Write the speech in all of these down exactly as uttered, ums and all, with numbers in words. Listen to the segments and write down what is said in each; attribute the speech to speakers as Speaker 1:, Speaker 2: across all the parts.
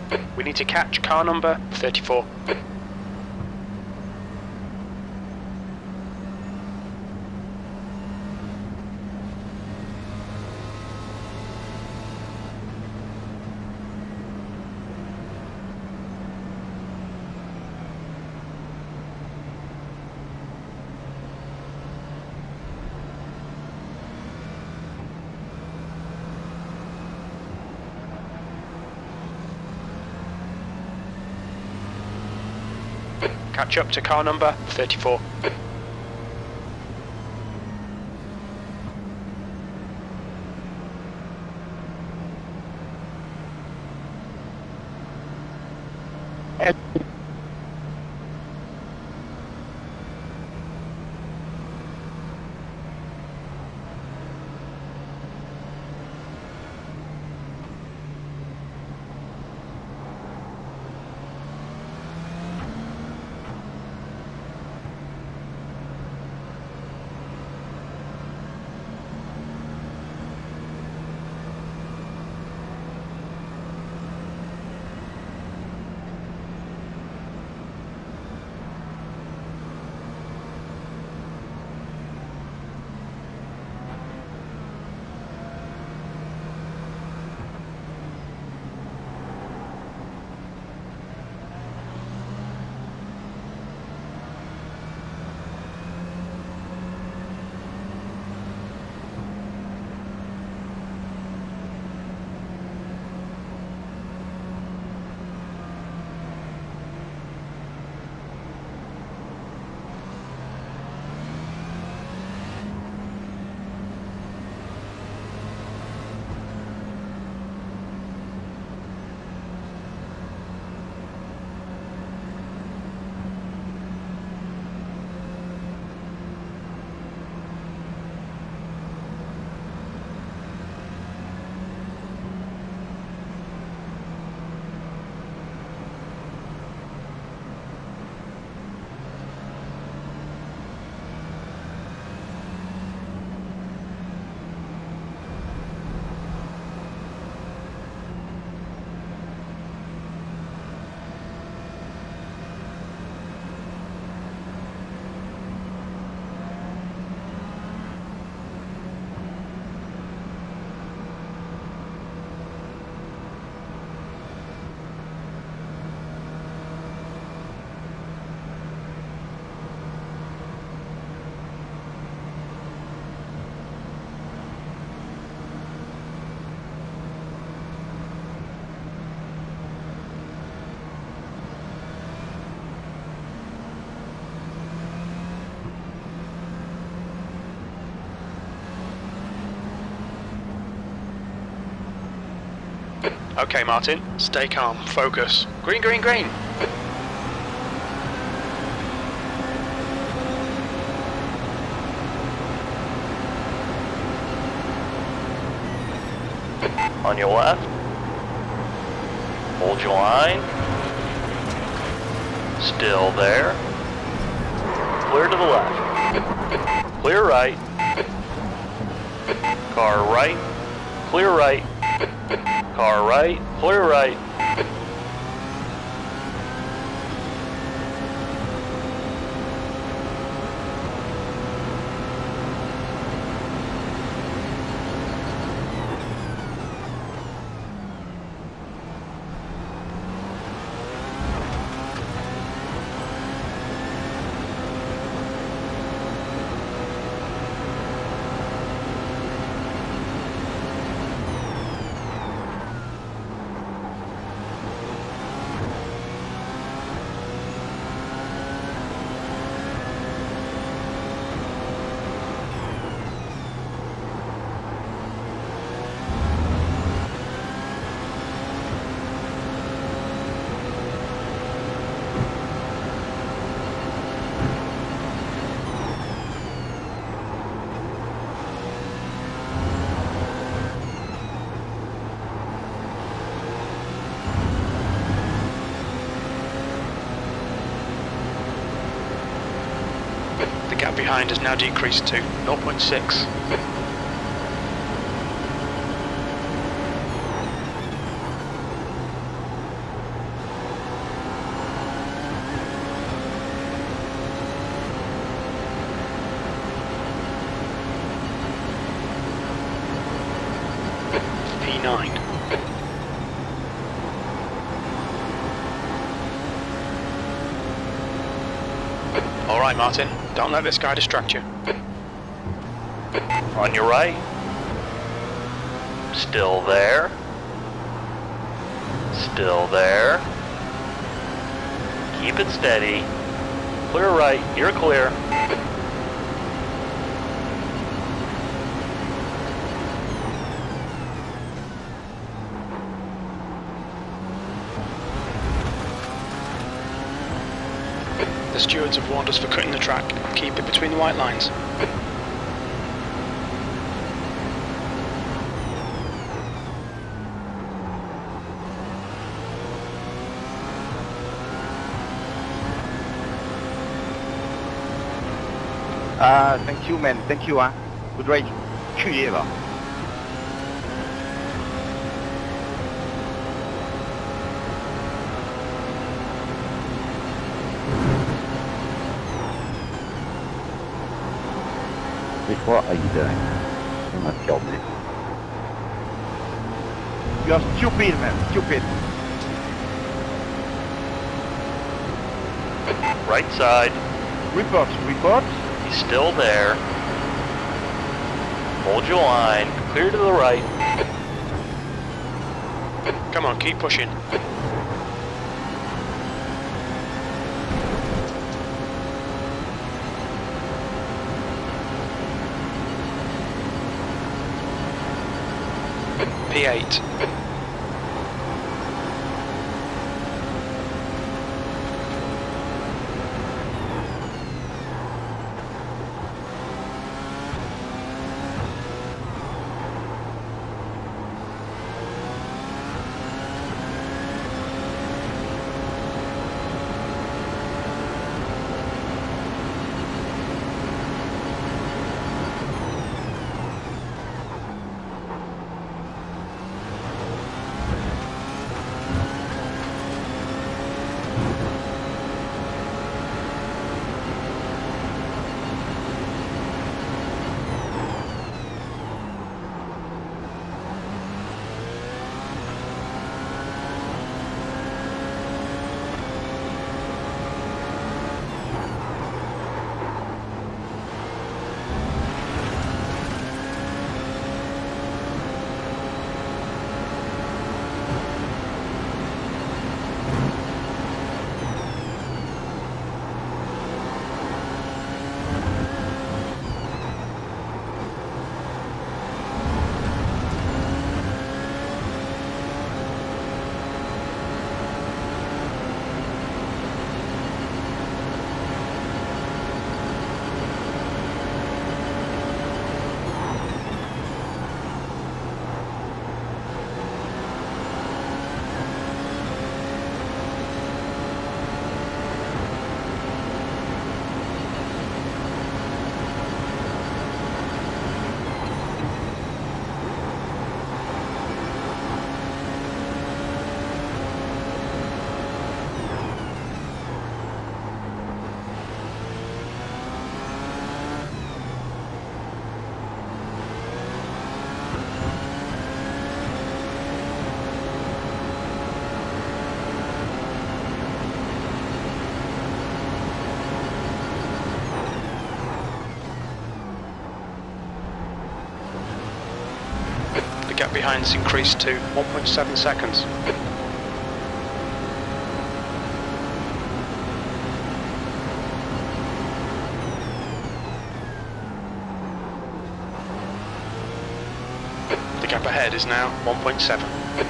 Speaker 1: We need to catch car number thirty-four. Catch up to car number thirty-four. Okay, Martin, stay calm, focus. Green, green, green.
Speaker 2: On your left. Hold your line. Still there. Clear to the left. Clear right. Car right. Clear right. Car right. Clear right.
Speaker 1: The gap behind has now decreased to zero point six. right, Martin. Don't let this guy distract you.
Speaker 2: On your right. Still there. Still there. Keep it steady. Clear right. You're clear.
Speaker 1: The stewards have warned us for cutting the track. Keep it between the white lines.
Speaker 3: Ah, thank you, man. Thank you, hein. Good race. Culé, va.
Speaker 4: What are you doing? You must kill me.
Speaker 3: You're stupid, man. Stupid.
Speaker 2: Right side.
Speaker 3: Report, report.
Speaker 2: He's still there. Hold your line. Clear to the right.
Speaker 1: Come on, keep pushing. P eight. The gap behind has increased to one point seven seconds. The gap ahead is now one point seven.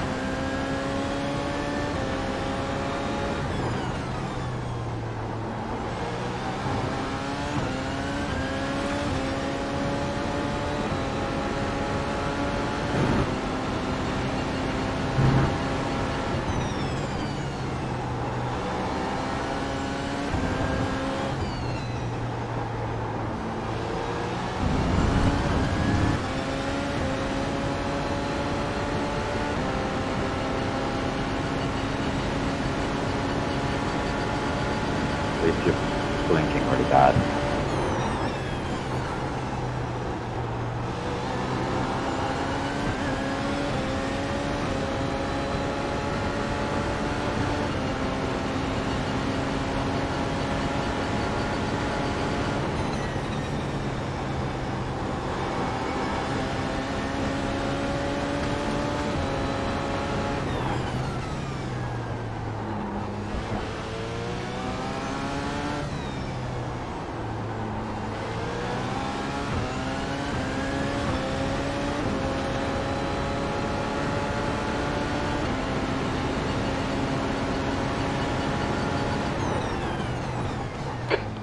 Speaker 4: At least you're blinking really bad.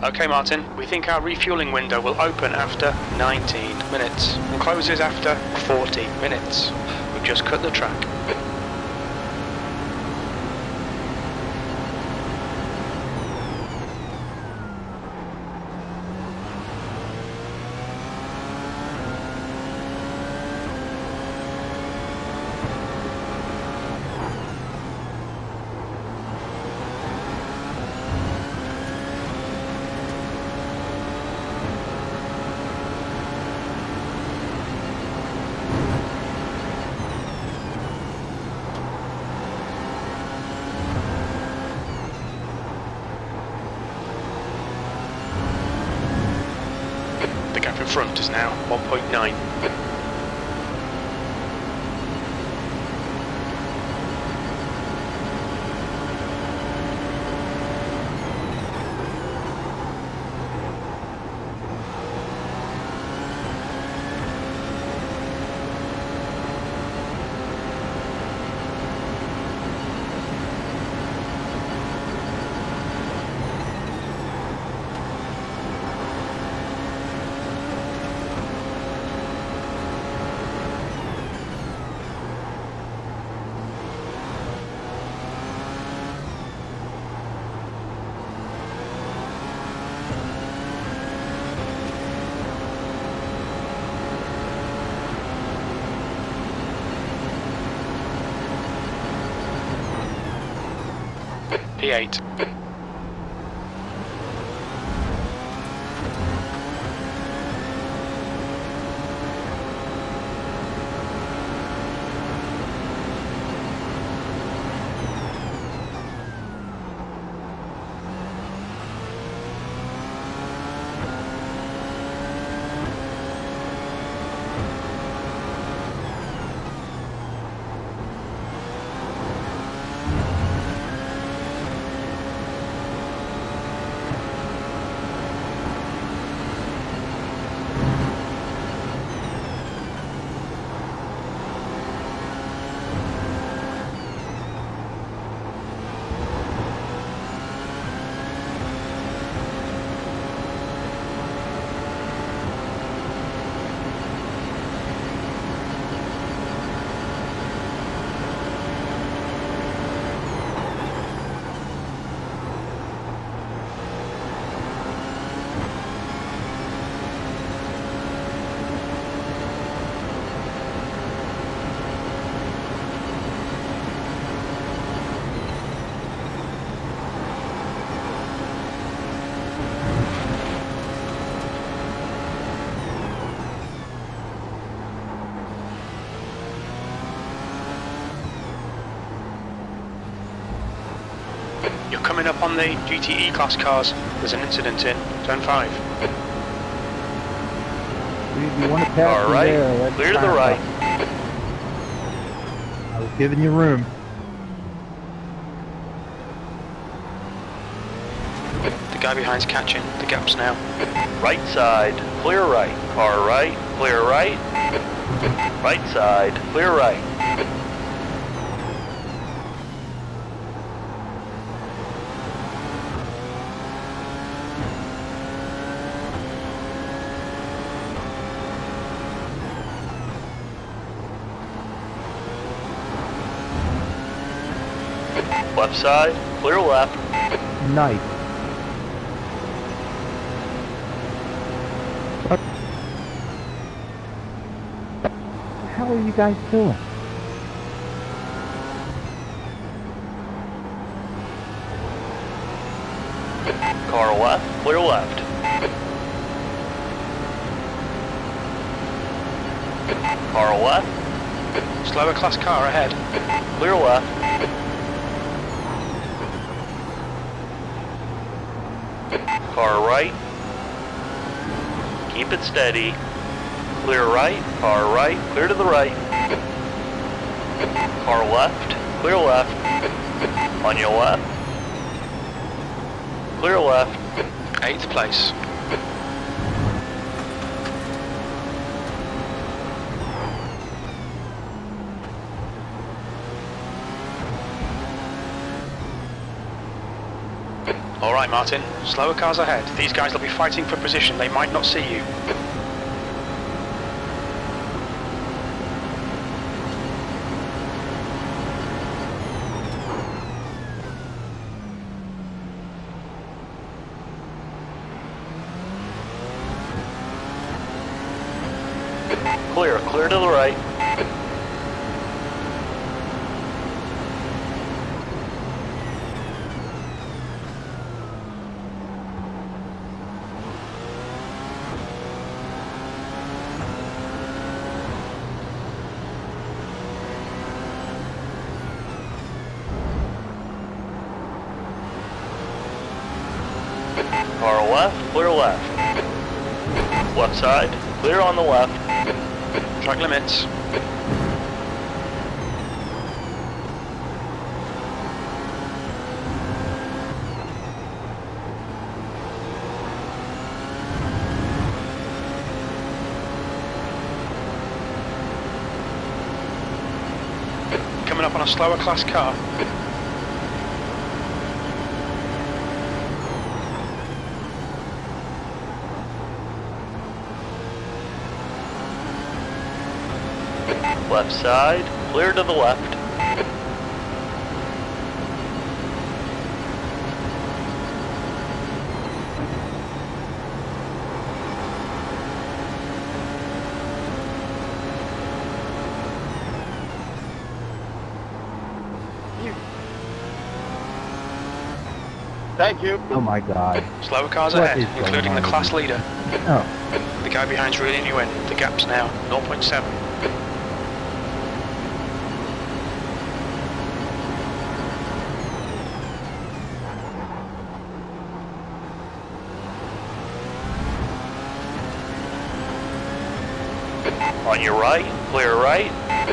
Speaker 1: Okay, Martin, we think our refueling window will open after nineteen minutes and closes after forty minutes. We've just cut the track. The gap in front is now one point nine. P eight. You're coming up on the G T E class cars. There's an incident in turn five.
Speaker 5: If you want to pass
Speaker 2: All
Speaker 5: me
Speaker 2: right,
Speaker 5: there, let's
Speaker 2: clear to the
Speaker 5: pass
Speaker 2: right.
Speaker 5: up. I was giving you room.
Speaker 1: The guy behind's catching. The gap's now.
Speaker 2: Right side, clear right. Car right, clear right. Right side, clear right. Left side, clear left.
Speaker 5: Nice. What the hell are you guys doing?
Speaker 2: Car left, clear left. Car left,
Speaker 1: Slower class car ahead.
Speaker 2: clear left. Car right. Keep it steady. Clear right, car right, clear to the right. Car left, clear left. On your left. Clear left.
Speaker 1: Eighth place. Alright, Martin. Slower cars ahead. These guys will be fighting for position. They might not see you.
Speaker 2: Clear, clear to the right. Car left, clear left. Left side, clear on the left.
Speaker 1: Track limits. Coming up on a slower class car.
Speaker 2: Left side, clear to the left.
Speaker 3: Thank you.
Speaker 5: Oh my god.
Speaker 1: Slower cars
Speaker 5: What
Speaker 1: ahead,
Speaker 5: is going
Speaker 1: including the
Speaker 5: on?
Speaker 1: class leader.
Speaker 5: Oh.
Speaker 1: The guy behind's reeling you in. The gap's now zero point seven.
Speaker 2: On your right, clear right.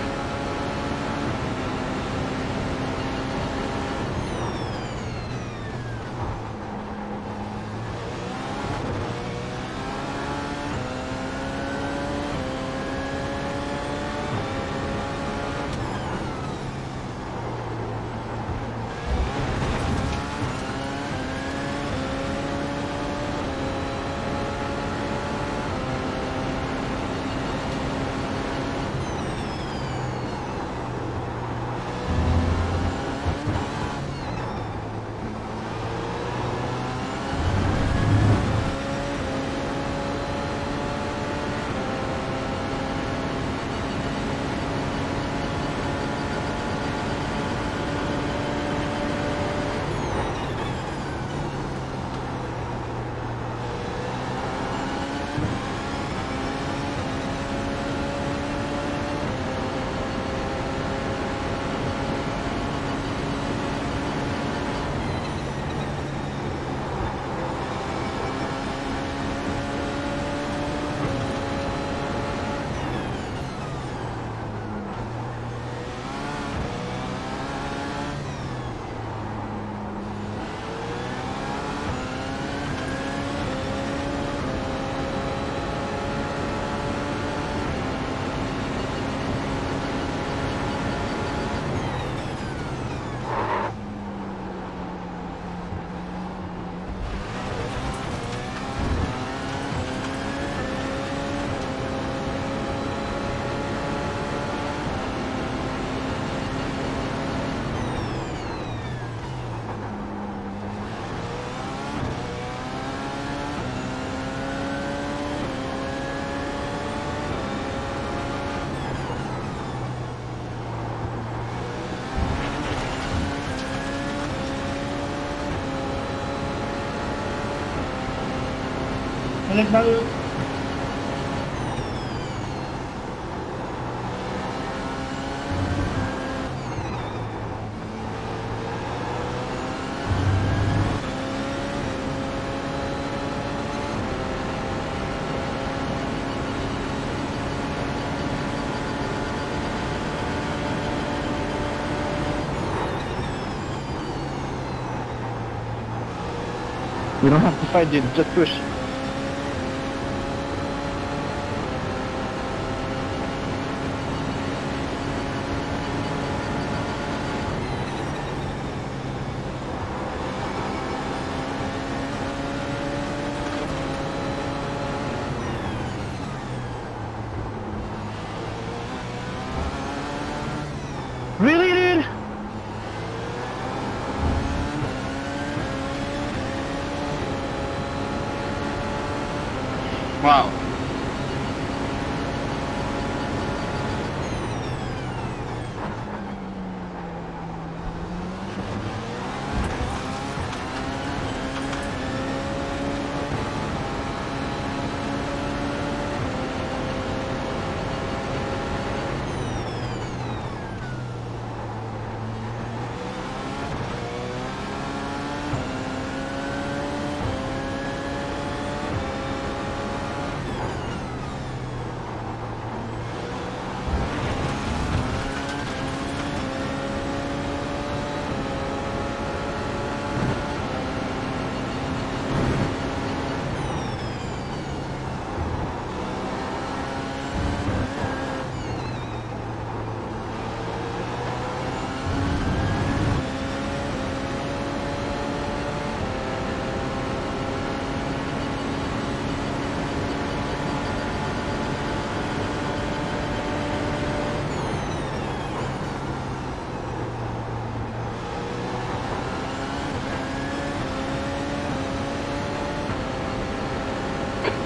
Speaker 3: We don't have to fight it, just push.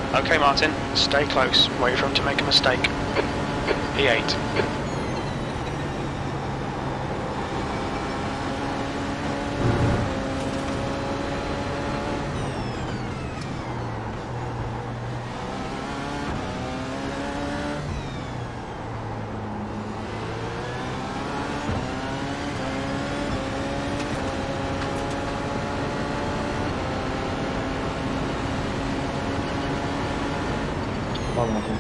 Speaker 1: Okay, Martin, stay close. Wait for him to make a mistake. P eight.
Speaker 5: Vamos, Martin.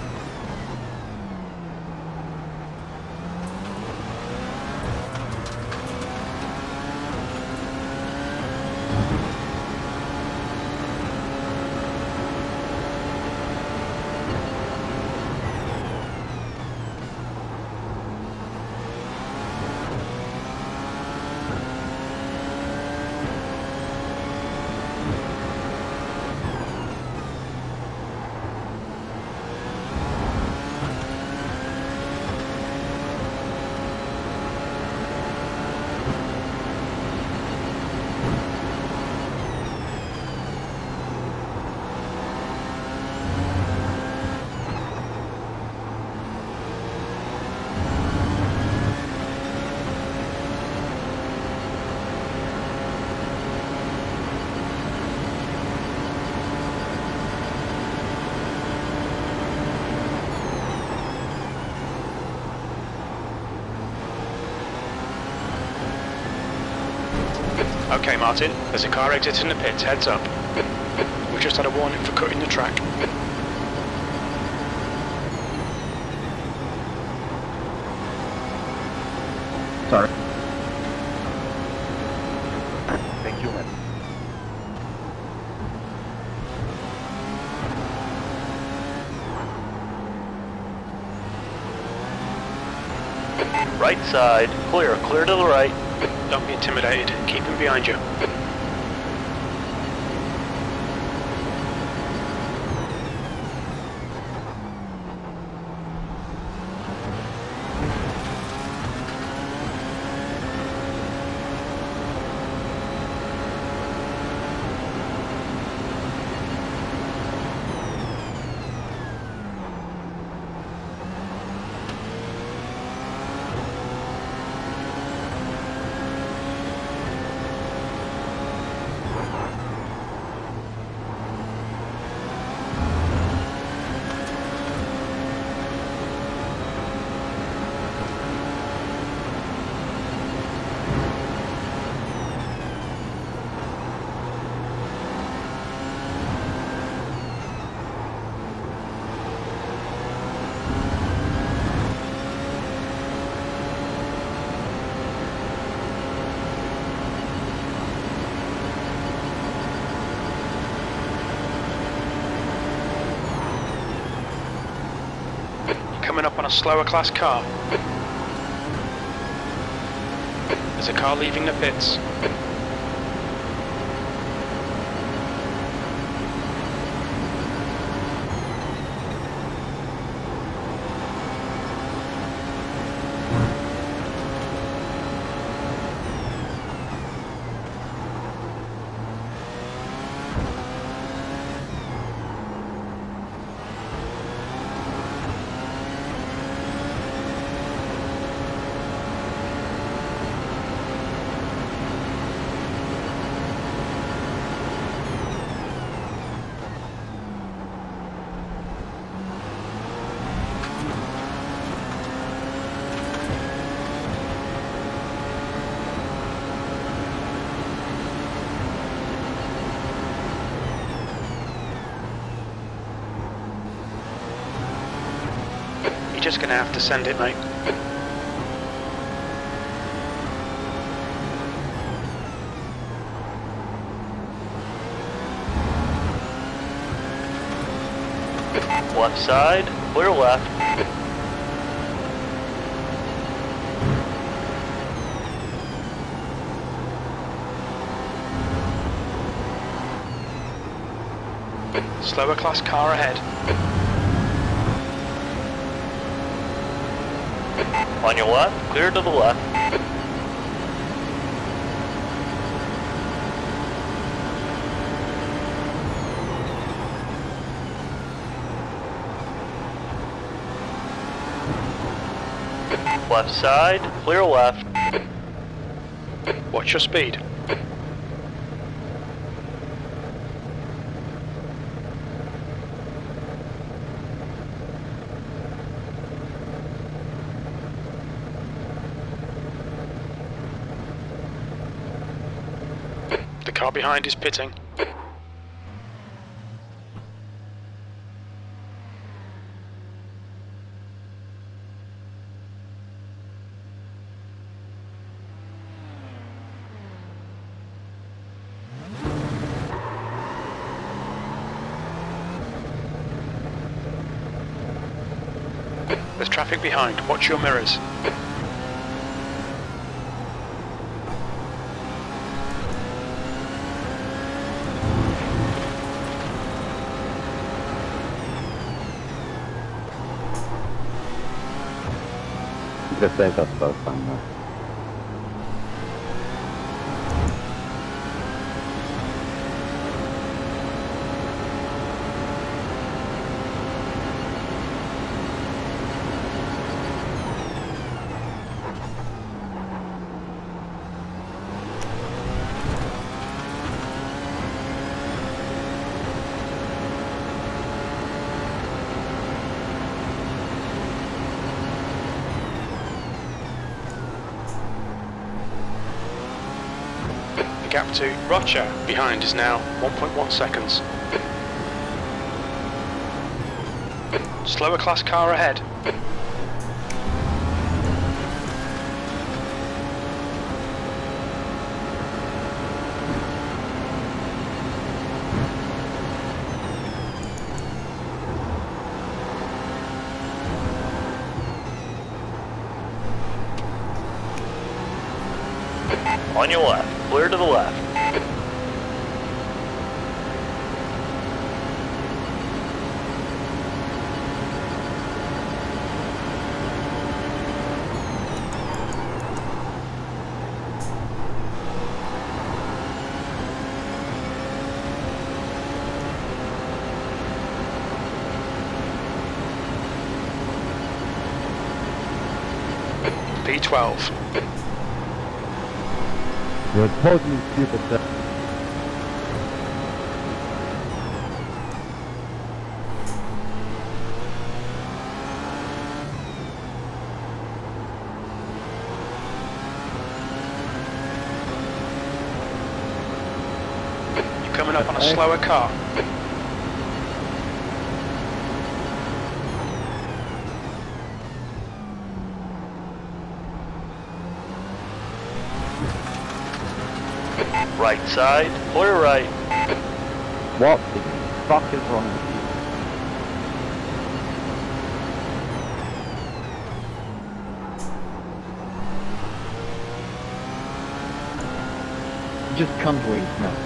Speaker 5: Okay, Martin, there's a car exiting the pits, heads up. We've just had a warning for cutting the track.
Speaker 3: Sorry. Thank you, man.
Speaker 2: Right side, clear, clear to the right.
Speaker 1: Don't be intimidated, keep him behind you. Coming up on a slower class car. There's a car leaving the pits. You're just gonna have to send it, mate.
Speaker 2: Left side, clear left.
Speaker 1: Slower class car ahead.
Speaker 2: On your left, clear to the left. Left side, clear left.
Speaker 5: Watch your speed. The car behind is pitting. There's traffic behind. Watch your mirrors.
Speaker 4: Just saved us both time though.
Speaker 5: The gap to Roger behind is now one point one seconds. Slower class car ahead.
Speaker 2: On your left, clear to the left.
Speaker 5: P twelve.
Speaker 4: You're totally stupid, sir.
Speaker 5: You're coming up on a slower car.
Speaker 2: Right side, clear right.
Speaker 4: What the fuck is wrong with you? Just come to it now.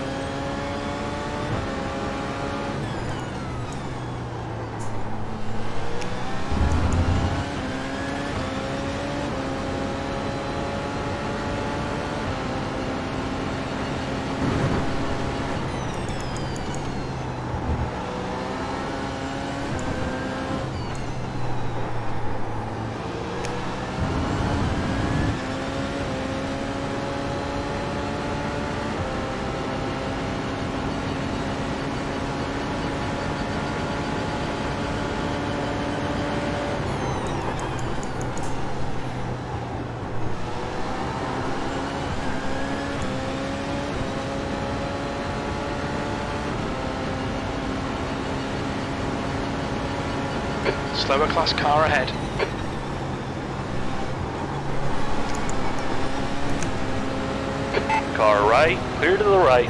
Speaker 5: Slower class car ahead.
Speaker 2: Car right, clear to the right.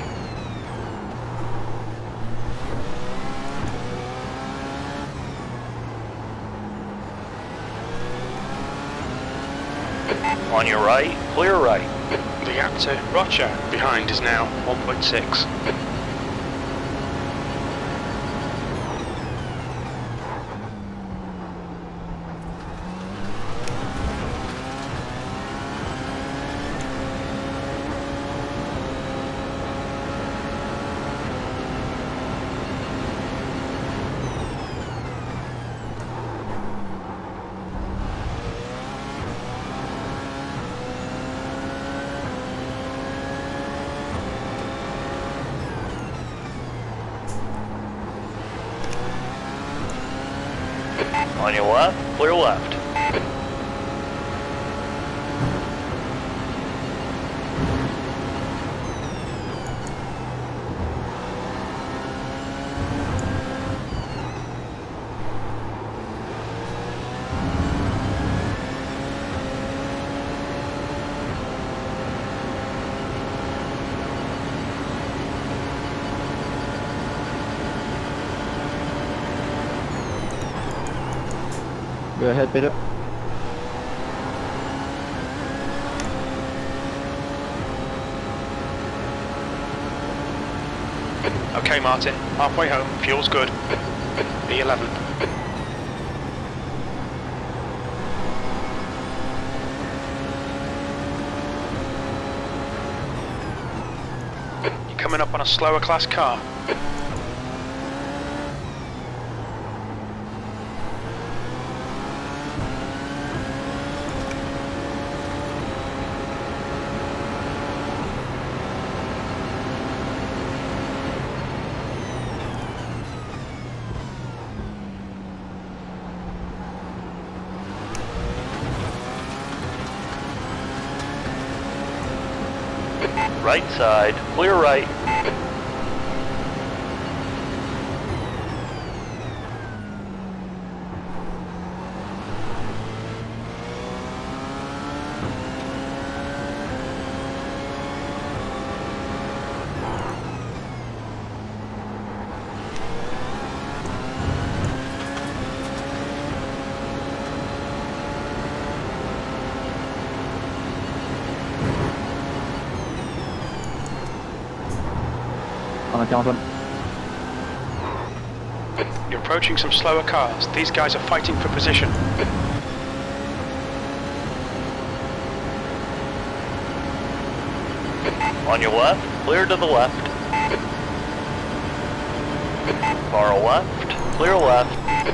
Speaker 2: On your right, clear right.
Speaker 5: The gap to Roger behind is now one point six.
Speaker 2: On your left, clear left.
Speaker 4: Go ahead, Peter.
Speaker 1: Okay, Martin, halfway home, fuel's good. B eleven. You're coming up on a slower class car.
Speaker 2: Right side, clear right.
Speaker 4: On the Johnson.
Speaker 1: You're approaching some slower cars. These guys are fighting for position.
Speaker 2: On your left, clear to the left. Far left, clear left.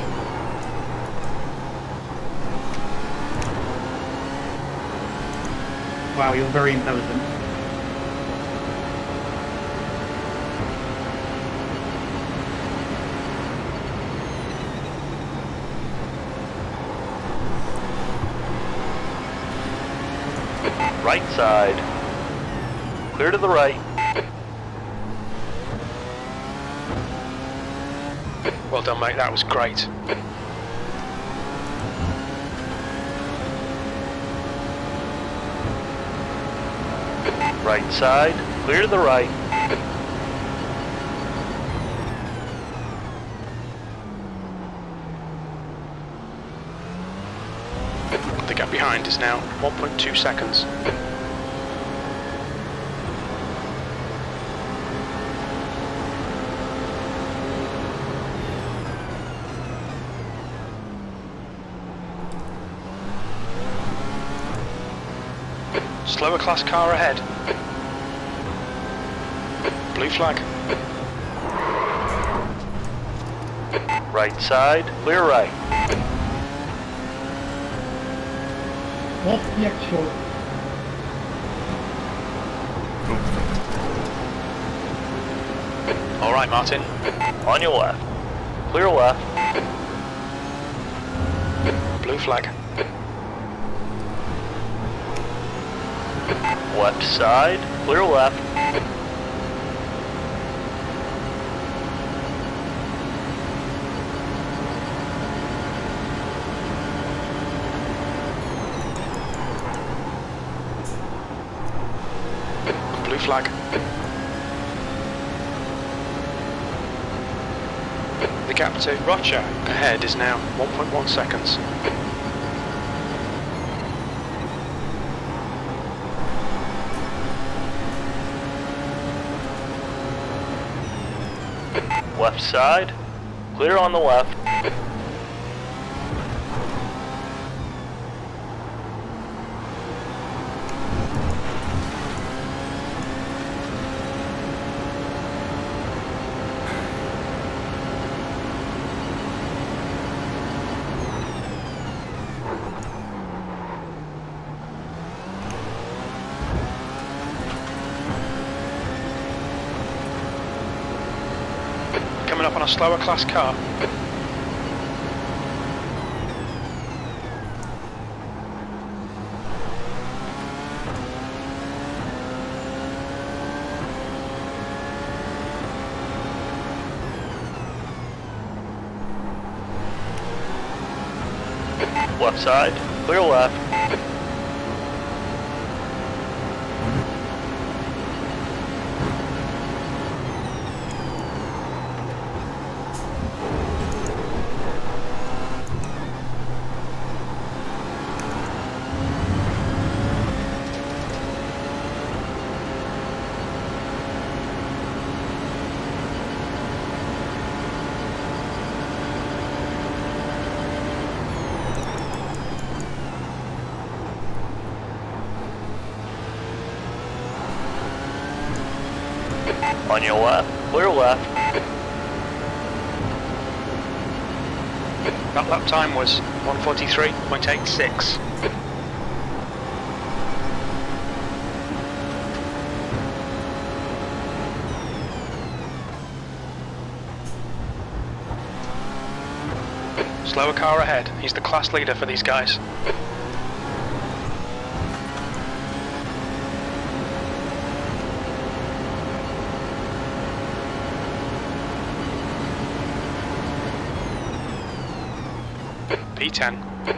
Speaker 6: Wow, you're very intelligent.
Speaker 2: Right side, clear to the right.
Speaker 1: Well done, mate, that was great.
Speaker 2: Right side, clear to the right.
Speaker 1: The gap behind is now one point two seconds. Slower class car ahead. Blue flag.
Speaker 2: Right side, clear right.
Speaker 6: What's the actual?
Speaker 1: All right, Martin.
Speaker 2: On your left, clear left.
Speaker 1: Blue flag.
Speaker 2: Left side, clear left.
Speaker 1: Blue flag. The gap to Roger ahead is now one point one seconds.
Speaker 2: Left side, clear on the left.
Speaker 1: Coming up on a slower class car.
Speaker 2: Left side, clear left. On your left, clear left.
Speaker 1: That lap time was one forty-three point eight six. Slower car ahead. He's the class leader for these guys. P ten.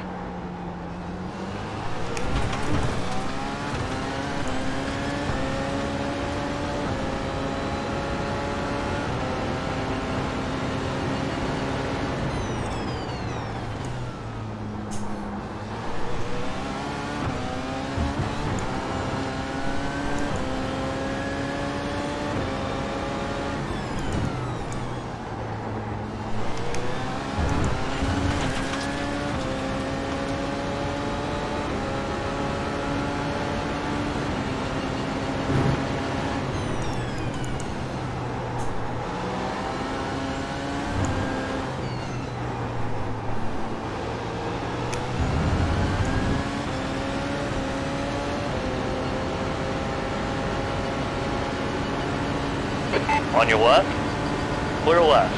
Speaker 2: On your left, clear left.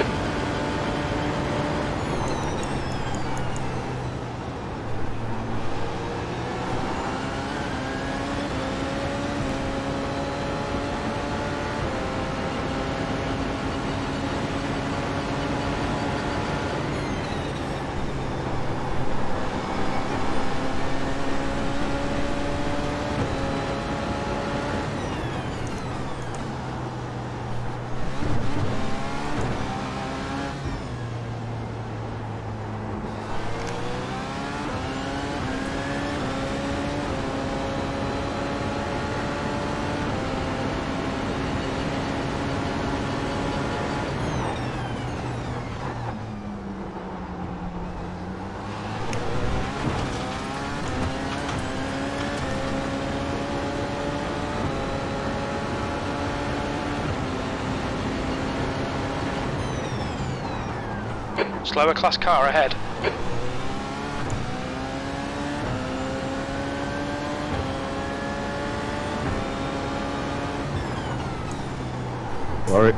Speaker 1: Slower class car ahead.
Speaker 4: Sorry.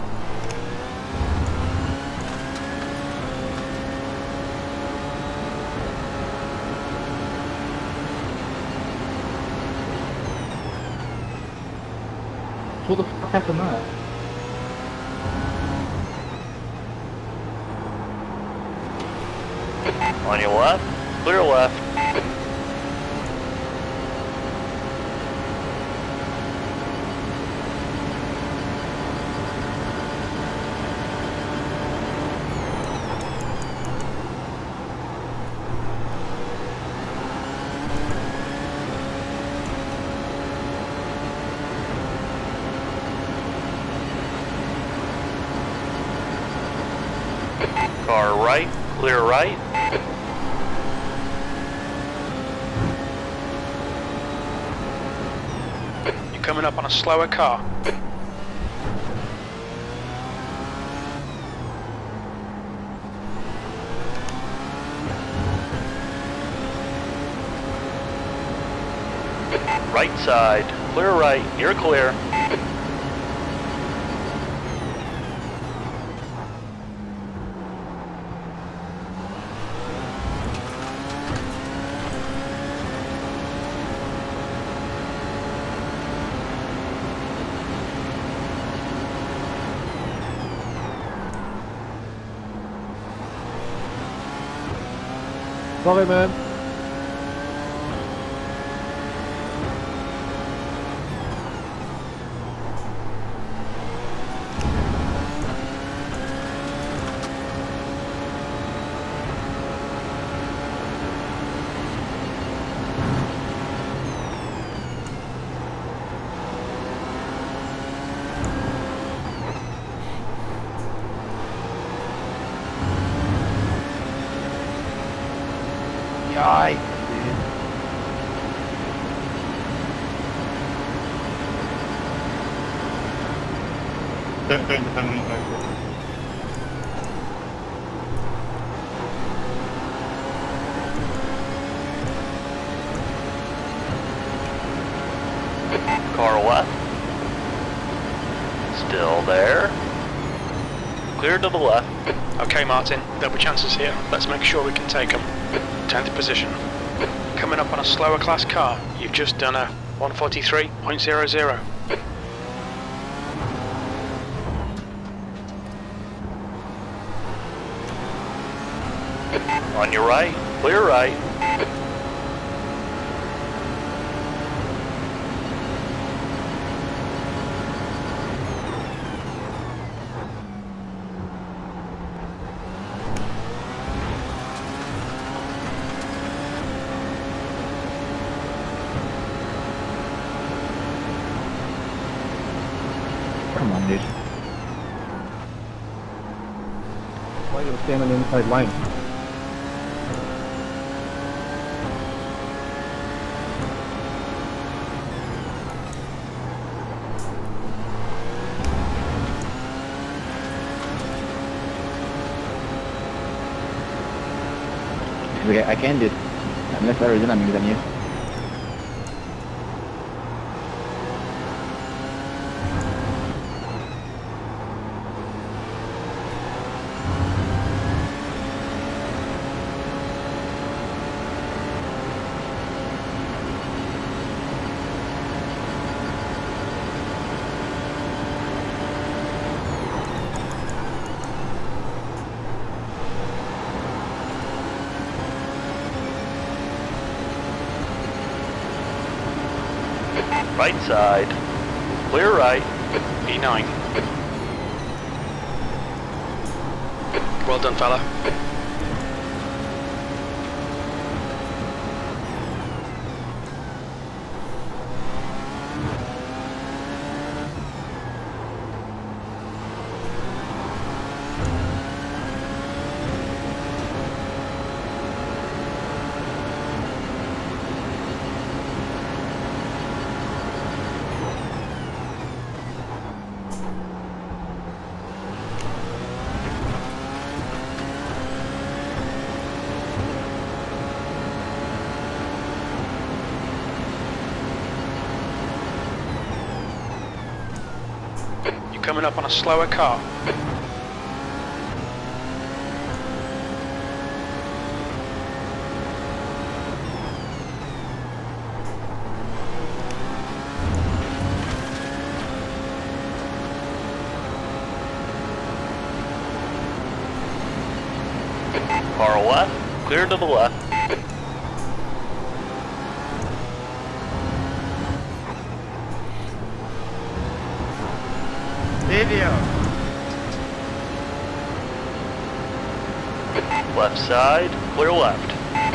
Speaker 6: What the fuck happened there?
Speaker 2: On your left, clear left. Car right, clear right.
Speaker 1: You're coming up on a slower car.
Speaker 2: Right side, clear right, you're clear.
Speaker 6: Sorry, man.
Speaker 3: Yai.
Speaker 2: Car left. Still there. Clear to the left.
Speaker 1: Okay, Martin, there'll be chances here. Let's make sure we can take them. tenth position. Coming up on a slower class car, you've just done a one forty-three point zero zero.
Speaker 2: On your right. Clear right.
Speaker 6: Come on, dude. Why are you staying on the inside line?
Speaker 4: Okay, I can do it. Unless I reason I'm than you.
Speaker 2: Right side. Clear right.
Speaker 1: E nine. Well done, fella. Coming up on a slower car.
Speaker 2: Car left. Clear to the left.
Speaker 3: Video.
Speaker 2: Left side. Clear left.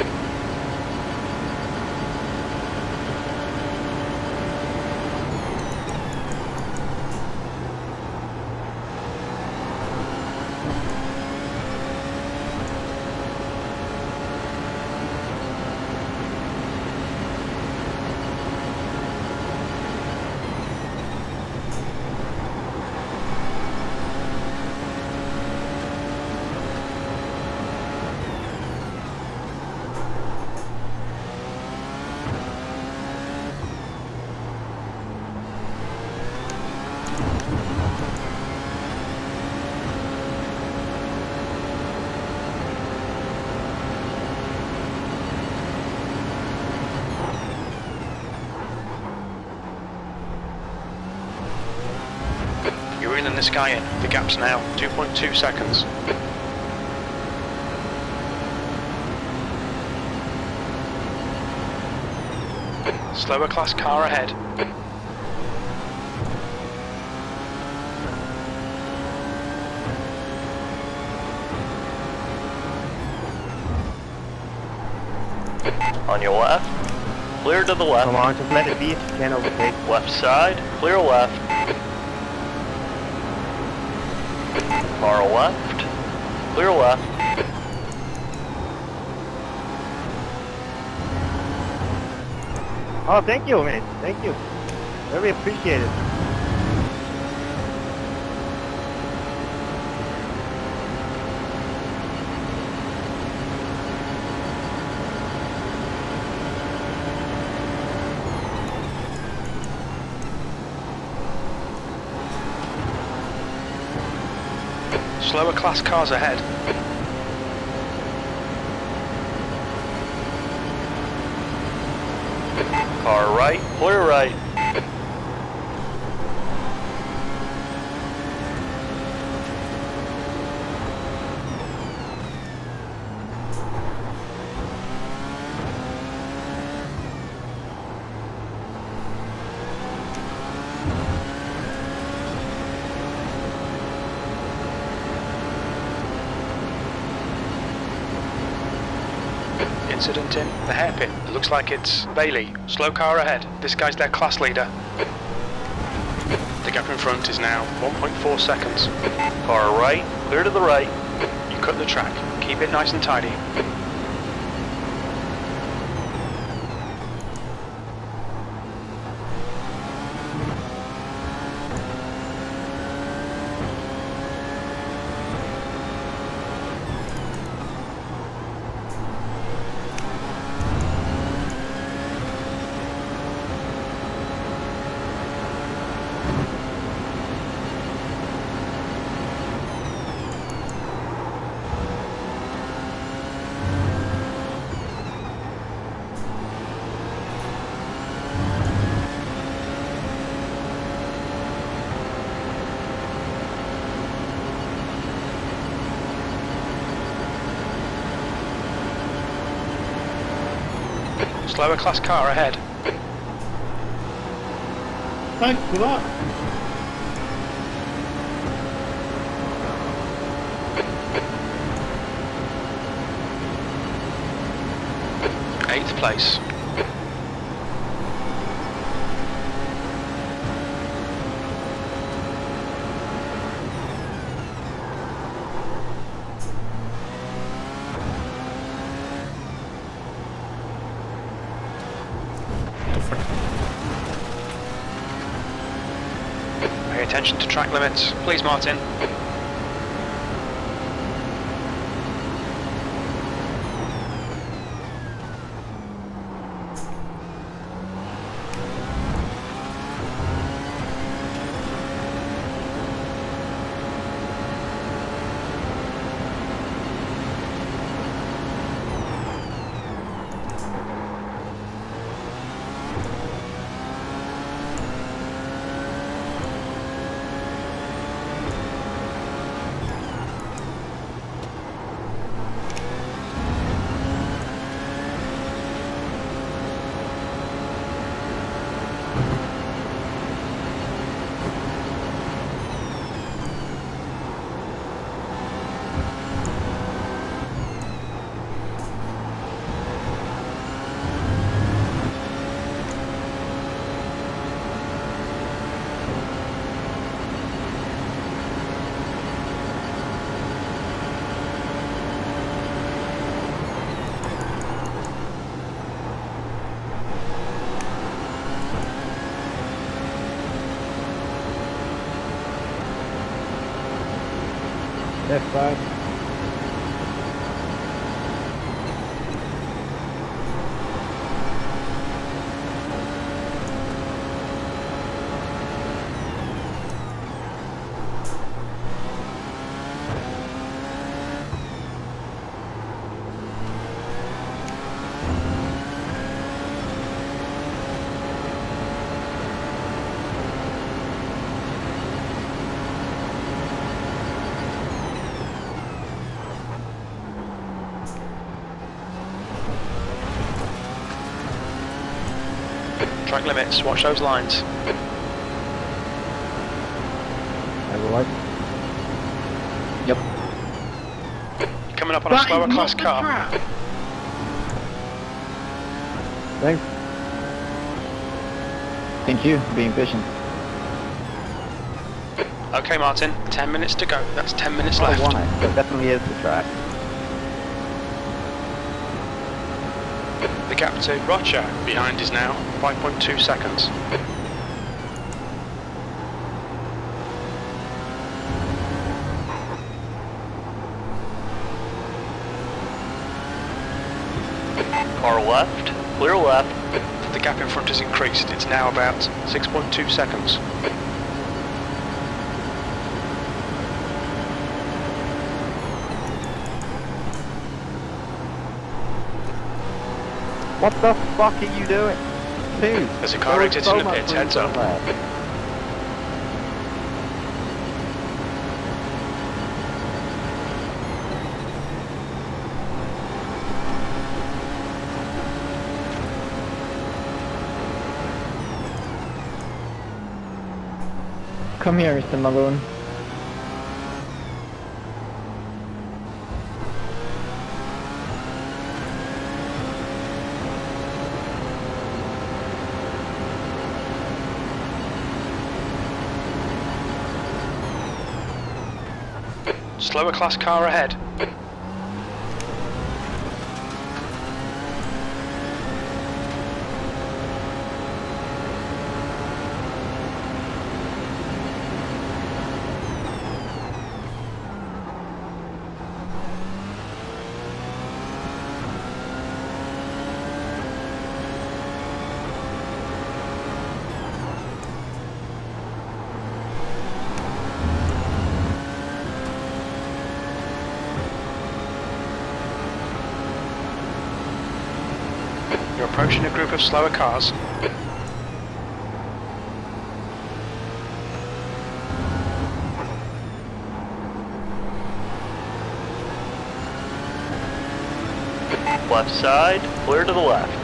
Speaker 1: You're reeling this guy in. The gap's now two point two seconds. Slower class car ahead.
Speaker 2: On your left. Clear to the left.
Speaker 3: Come on, just let it be. You can't overtake.
Speaker 2: Left side. Clear left. Far left. Clear left.
Speaker 3: Oh, thank you, man. Thank you. Very appreciated.
Speaker 1: Slower class cars ahead.
Speaker 2: Car right. Clear right.
Speaker 1: Incident in the hairpin. It looks like it's Bailey. Slow car ahead. This guy's their class leader. The gap in front is now one point four seconds.
Speaker 2: Car right. Clear to the right.
Speaker 1: You cut the track. Keep it nice and tidy. Slower class car ahead.
Speaker 6: Thanks for that.
Speaker 1: Eighth place. Pay attention to track limits, please, Martin.
Speaker 6: Left side.
Speaker 1: Track limits, watch those lines.
Speaker 6: Overweight.
Speaker 3: Yep.
Speaker 1: You're coming up on a
Speaker 6: That
Speaker 1: slower
Speaker 6: is
Speaker 1: class
Speaker 6: not the
Speaker 1: car.
Speaker 6: trap.
Speaker 3: Thanks. Thank you for being patient.
Speaker 1: Okay, Martin, ten minutes to go. That's ten minutes
Speaker 3: Oh,
Speaker 1: left.
Speaker 3: why? That definitely is the track.
Speaker 1: The gap to Roger behind is now five point two seconds.
Speaker 2: Car left, clear left.
Speaker 1: The gap in front has increased. It's now about six point two seconds.
Speaker 3: What the fuck are you doing? Dude,
Speaker 1: There's a car
Speaker 3: there was
Speaker 1: exiting
Speaker 3: so
Speaker 1: the
Speaker 3: much
Speaker 1: pits,
Speaker 3: room
Speaker 1: heads up.
Speaker 3: there. Come here, Mister Malone.
Speaker 1: Slower class car ahead. You're approaching a group of slower cars.
Speaker 2: Left side, clear to the left.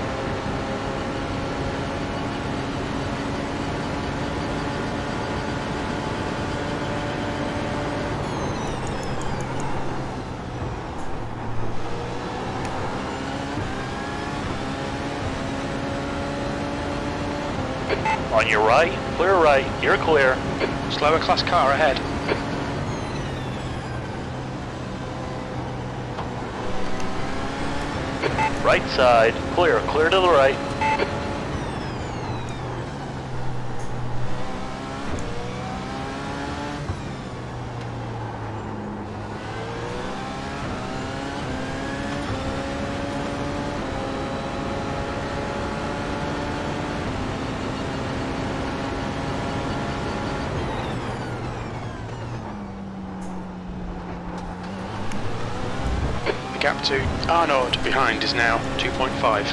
Speaker 2: On your right, clear right, you're clear.
Speaker 1: Slower class car ahead.
Speaker 2: Right side, clear, clear to the right.
Speaker 1: The gap to Arnaud behind is now two point five.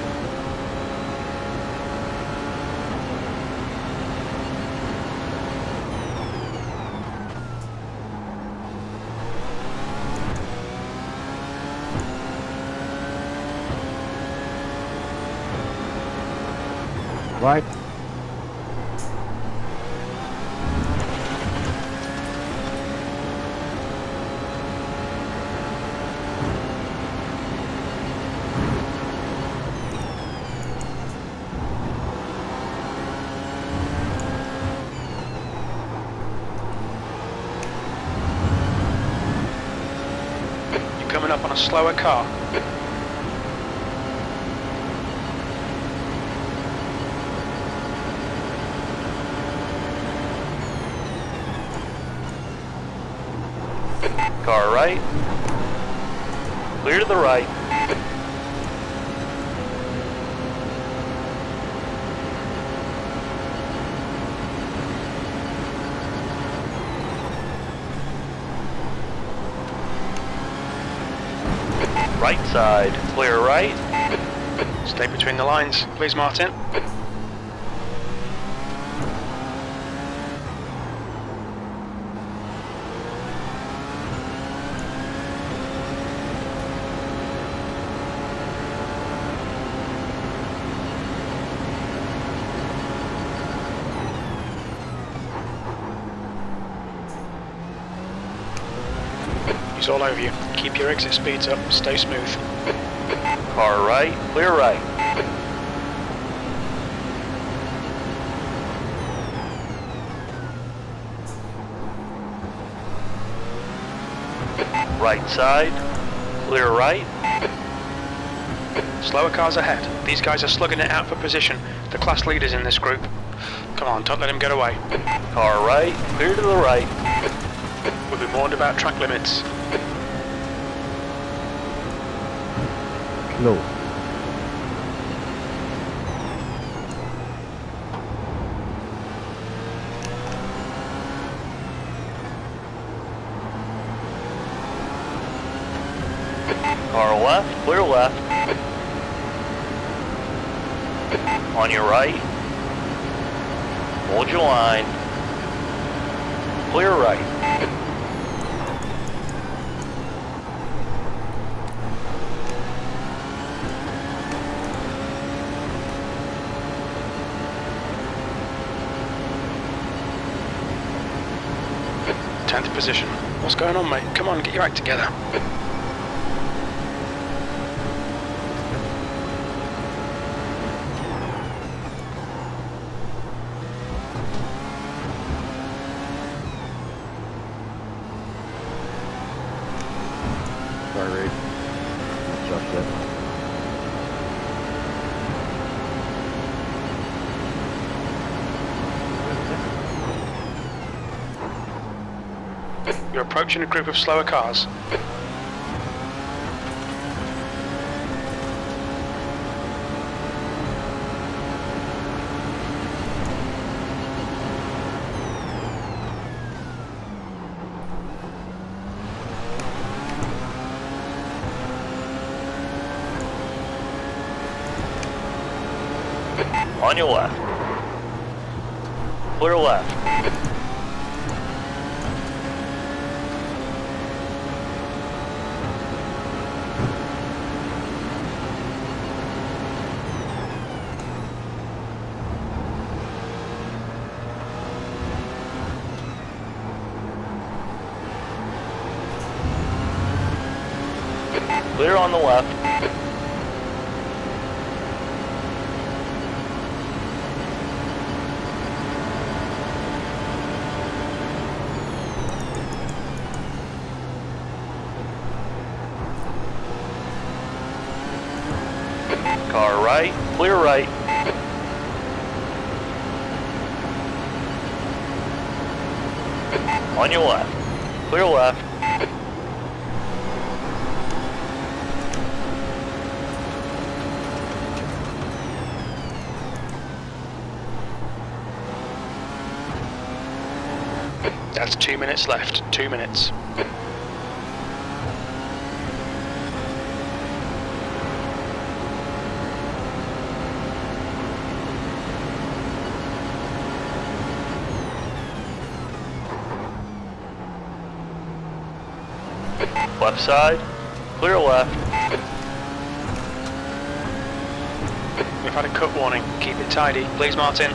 Speaker 3: Right.
Speaker 1: You're coming up on a slower car.
Speaker 2: Car right, clear to the right. Right side, clear right.
Speaker 1: Stay between the lines, please, Martin.
Speaker 5: It's all over you. Keep your exit speeds up, stay smooth.
Speaker 2: Car right, clear right. Right side, clear right.
Speaker 5: Slower cars ahead. These guys are slugging it out for position. The class leaders in this group. Come on, don't let him get away.
Speaker 2: Car right, clear to the right.
Speaker 5: We'll be warned about track limits.
Speaker 6: Close.
Speaker 2: Car left, clear left. On your right. Hold your line. Clear right.
Speaker 5: tenth position. What's going on, mate? Come on, get your act together.
Speaker 6: Sorry, Reed. Josh yet.
Speaker 5: You're approaching a group of slower cars.
Speaker 2: On your left. Clear left. Clear on the left. Car right, clear right. On your left, clear left.
Speaker 5: That's two minutes left. Two minutes.
Speaker 2: Left side, clear left.
Speaker 5: We've had a cut warning. Keep it tidy, please, Martin.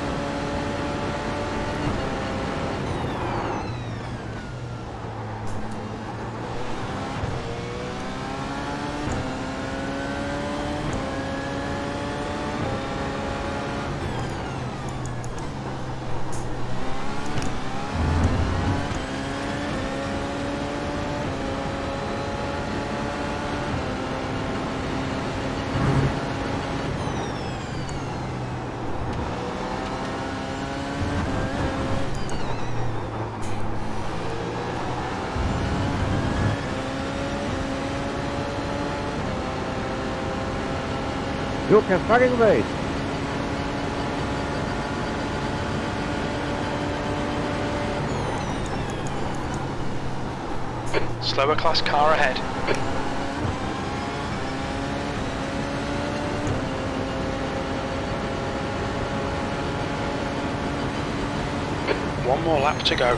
Speaker 6: You can fucking wait.
Speaker 5: Slower class car ahead. One more lap to go.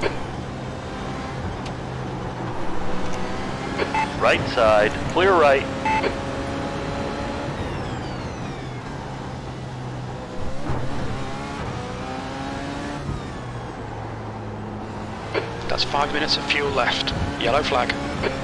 Speaker 2: Right side, clear right.
Speaker 1: That's five minutes of fuel left. Yellow flag.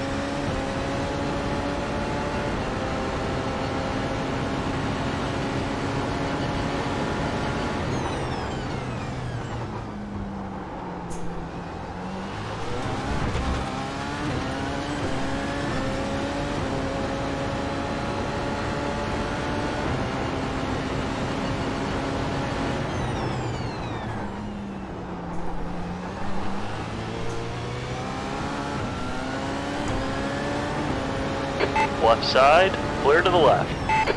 Speaker 2: Left side, clear to the left.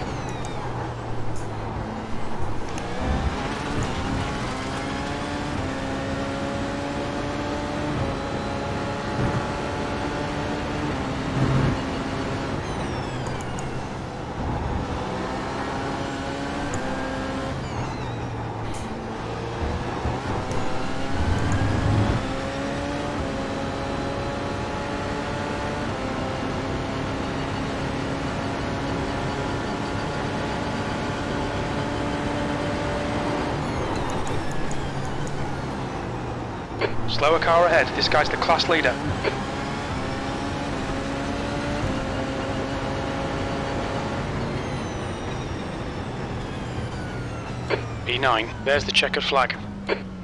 Speaker 1: Slower car ahead, this guy's the class leader. E nine, there's the checkered flag.